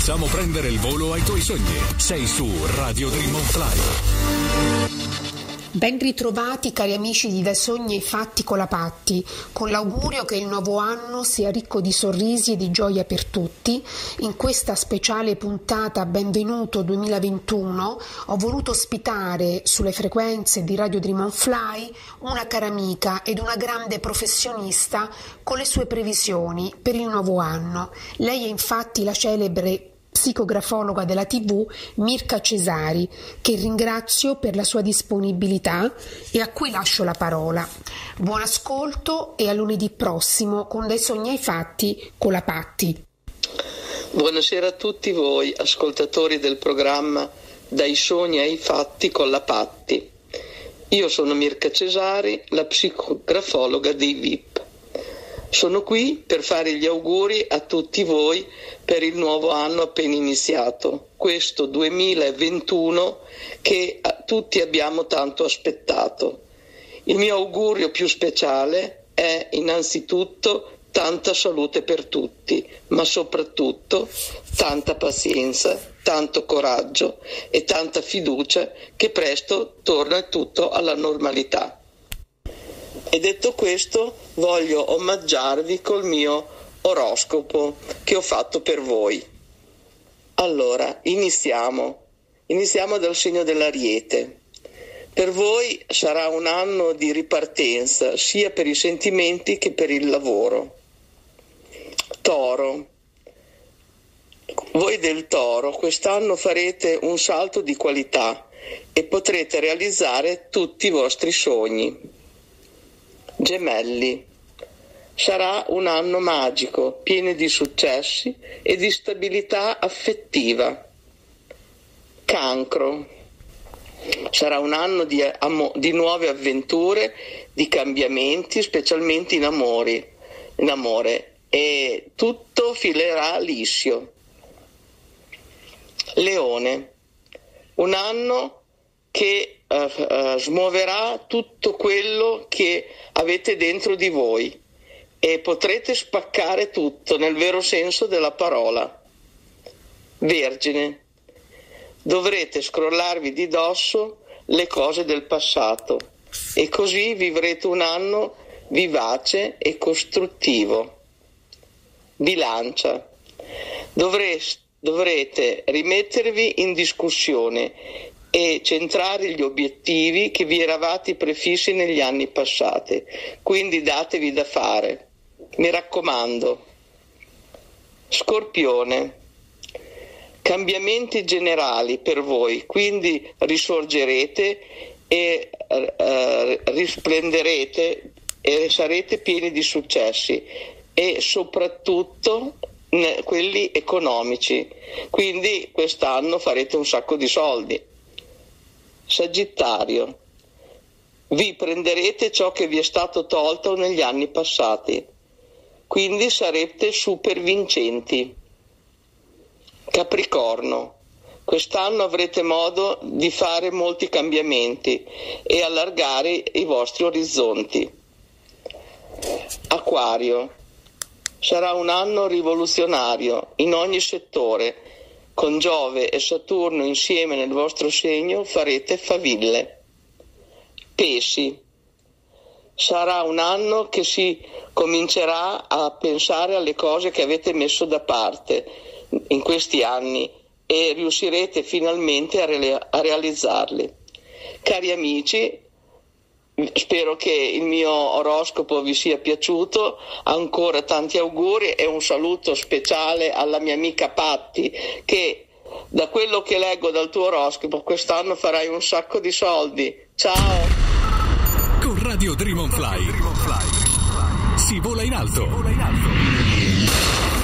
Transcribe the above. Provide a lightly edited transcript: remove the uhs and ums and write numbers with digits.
Possiamo prendere il volo ai tuoi sogni. Sei su Radio Dream on Fly. Ben ritrovati cari amici di Dai Sogni ai Fatti con la Patti, con l'augurio che il nuovo anno sia ricco di sorrisi e di gioia per tutti. In questa speciale puntata Benvenuto 2021 ho voluto ospitare sulle frequenze di Radio Dream on Fly una cara amica ed una grande professionista con le sue previsioni per il nuovo anno. Lei è infatti la celebre psicografologa della TV Mirka Cesari, che ringrazio per la sua disponibilità e a cui lascio la parola. Buon ascolto e a lunedì prossimo con Dai Sogni ai Fatti con la Patti. Buonasera a tutti voi ascoltatori del programma Dai Sogni ai Fatti con la Patti. Io sono Mirka Cesari, la psicografologa dei VIP. Sono qui per fare gli auguri a tutti voi per il nuovo anno appena iniziato, questo 2021 che tutti abbiamo tanto aspettato. Il mio augurio più speciale è innanzitutto tanta salute per tutti, ma soprattutto tanta pazienza, tanto coraggio e tanta fiducia che presto torna tutto alla normalità. E detto questo, voglio omaggiarvi col mio oroscopo che ho fatto per voi. Allora, iniziamo dal segno dell'Ariete. Per voi sarà un anno di ripartenza, sia per i sentimenti che per il lavoro. Toro. Voi del Toro quest'anno farete un salto di qualità e potrete realizzare tutti i vostri sogni. Gemelli. Sarà un anno magico, pieno di successi e di stabilità affettiva. Cancro. Sarà un anno di nuove avventure, di cambiamenti, specialmente in amore, e tutto filerà liscio. Leone. Un anno che smuoverà tutto quello che avete dentro di voi e potrete spaccare tutto nel vero senso della parola. Vergine. Dovrete scrollarvi di dosso le cose del passato e così vivrete un anno vivace e costruttivo. Bilancia. Dovrete rimettervi in discussione e centrare gli obiettivi che vi eravate prefissi negli anni passati. Quindi datevi da fare. Mi raccomando. Scorpione. Cambiamenti generali per voi, quindi risorgerete e risplenderete e sarete pieni di successi e soprattutto quelli economici. Quindi quest'anno farete un sacco di soldi. Sagittario. Vi prenderete ciò che vi è stato tolto negli anni passati, quindi sarete super vincenti. Capricorno. Quest'anno avrete modo di fare molti cambiamenti e allargare i vostri orizzonti. Acquario. Sarà un anno rivoluzionario in ogni settore. Con Giove e Saturno insieme nel vostro segno farete faville. Pesci. Sarà un anno che si comincerà a pensare alle cose che avete messo da parte in questi anni e riuscirete finalmente a realizzarli. Cari amici, spero che il mio oroscopo vi sia piaciuto. Ancora tanti auguri e un saluto speciale alla mia amica Patti, che da quello che leggo dal tuo oroscopo quest'anno farai un sacco di soldi. Ciao! Con Radio Dream on Fly si vola in alto.